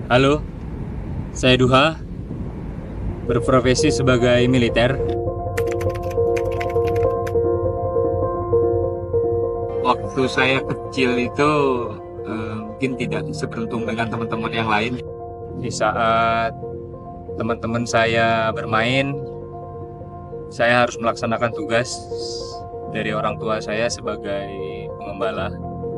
Halo, saya Duha, berprofesi sebagai militer. Waktu saya kecil itu mungkin tidak seberuntung dengan teman-teman yang lain. Di saat teman-teman saya bermain, saya harus melaksanakan tugas dari orang tua saya sebagai pengembala.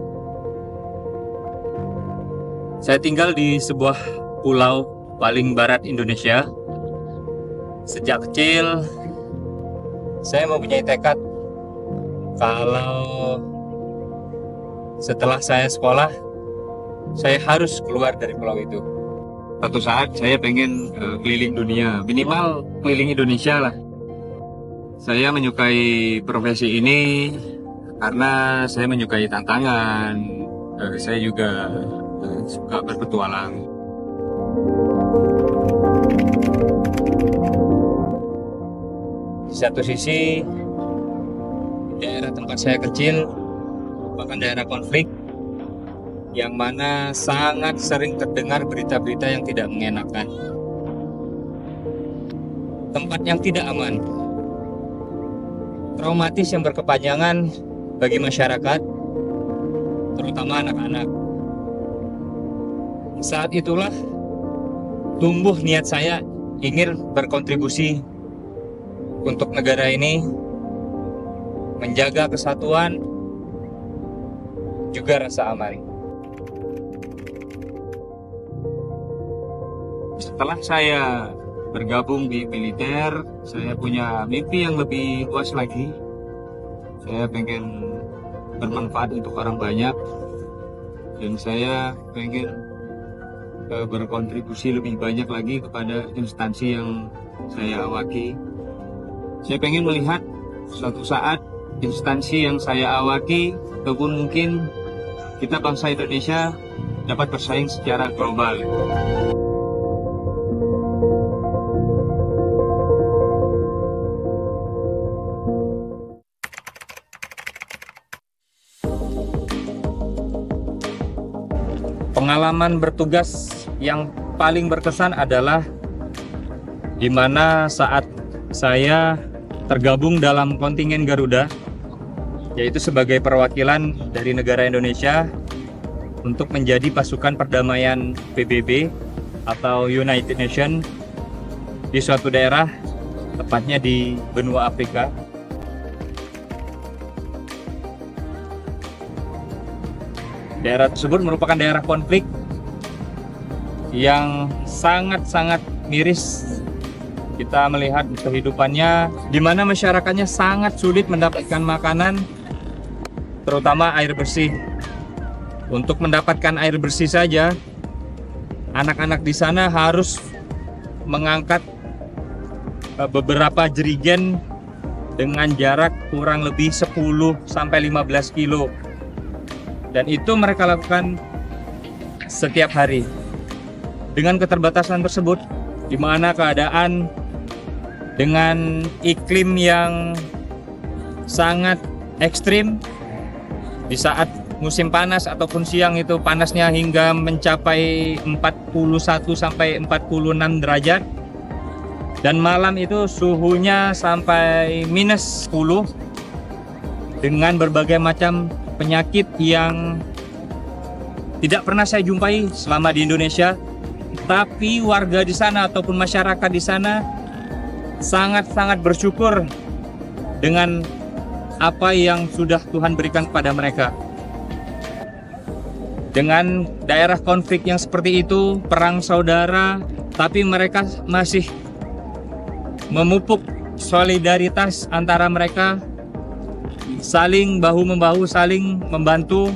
Saya tinggal di sebuah pulau paling barat Indonesia. Sejak kecil, saya mempunyai tekad kalau setelah saya sekolah, saya harus keluar dari pulau itu. Suatu saat saya pengen keliling dunia, minimal keliling Indonesia lah. Saya menyukai profesi ini karena saya menyukai tantangan. Saya juga suka berpetualang. Di satu sisi, daerah tempat saya kecil merupakan daerah konflik yang mana sangat sering terdengar berita-berita yang tidak mengenakan. Tempat yang tidak aman, traumatis yang berkepanjangan bagi masyarakat, terutama anak-anak. Saat itulah tumbuh niat saya ingin berkontribusi untuk negara ini, menjaga kesatuan, juga rasa aman. Setelah saya bergabung di militer, saya punya mimpi yang lebih luas lagi. Saya pengen bermanfaat untuk orang banyak, dan saya pengen berkontribusi lebih banyak lagi kepada instansi yang saya awaki. Saya pengen melihat suatu saat instansi yang saya awaki ataupun mungkin kita bangsa Indonesia dapat bersaing secara global. Pengalaman bertugas yang paling berkesan adalah di mana saat saya tergabung dalam kontingen Garuda, yaitu sebagai perwakilan dari negara Indonesia untuk menjadi pasukan perdamaian PBB atau United Nations di suatu daerah, tepatnya di benua Afrika. Daerah tersebut merupakan daerah konflik yang sangat-sangat miris. Kita melihat kehidupannya di mana masyarakatnya sangat sulit mendapatkan makanan, terutama air bersih. Untuk mendapatkan air bersih saja, anak-anak di sana harus mengangkat beberapa jerigen dengan jarak kurang lebih 10-15 kilo. Dan itu mereka lakukan setiap hari. Dengan keterbatasan tersebut, di mana keadaan dengan iklim yang sangat ekstrim, di saat musim panas ataupun siang itu panasnya hingga mencapai 41 sampai 46 derajat, dan malam itu suhunya sampai minus 10, dengan berbagai macam penyakit yang tidak pernah saya jumpai selama di Indonesia. Tapi warga di sana ataupun masyarakat di sana sangat-sangat bersyukur dengan apa yang sudah Tuhan berikan kepada mereka. Dengan daerah konflik yang seperti itu, perang saudara, tapi mereka masih memupuk solidaritas antara mereka, saling bahu-membahu, saling membantu,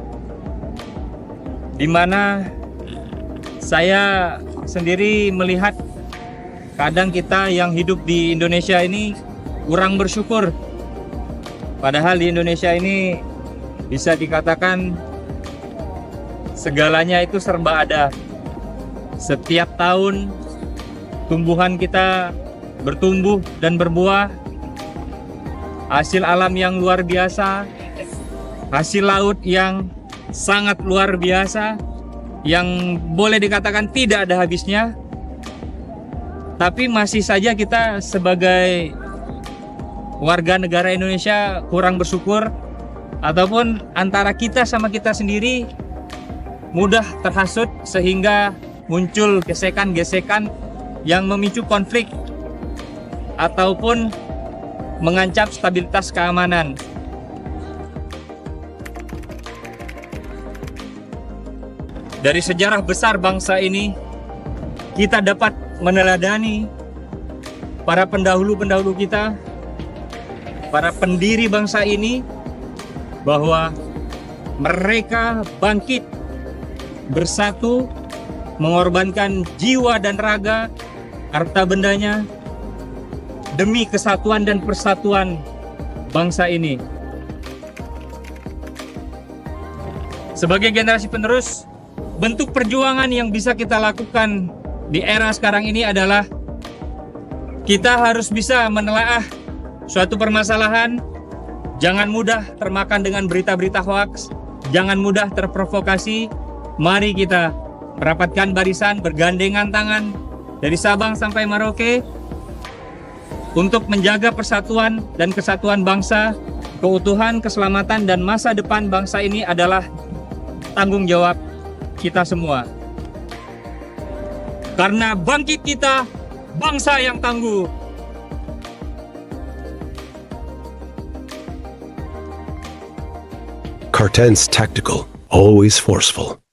di mana saya sendiri melihat kadang kita yang hidup di Indonesia ini kurang bersyukur. Padahal di Indonesia ini bisa dikatakan segalanya itu serba ada. Setiap tahun tumbuhan kita bertumbuh dan berbuah, hasil alam yang luar biasa, hasil laut yang sangat luar biasa, yang boleh dikatakan tidak ada habisnya, tapi masih saja kita sebagai warga negara Indonesia kurang bersyukur, ataupun antara kita sama kita sendiri mudah terhasut sehingga muncul gesekan-gesekan yang memicu konflik ataupun mengancam stabilitas keamanan. Dari sejarah besar bangsa ini, kita dapat meneladani para pendahulu-pendahulu kita, para pendiri bangsa ini, bahwa mereka bangkit, bersatu, mengorbankan jiwa dan raga, harta bendanya, demi kesatuan dan persatuan bangsa ini. Sebagai generasi penerus, bentuk perjuangan yang bisa kita lakukan di era sekarang ini adalah kita harus bisa menelaah suatu permasalahan, jangan mudah termakan dengan berita-berita hoaks, jangan mudah terprovokasi. Mari kita merapatkan barisan, bergandengan tangan dari Sabang sampai Merauke untuk menjaga persatuan dan kesatuan bangsa. Keutuhan, keselamatan, dan masa depan bangsa ini adalah tanggung jawab kita semua. Karena bangkit kita, bangsa yang tangguh. Carten's tactical, always forceful.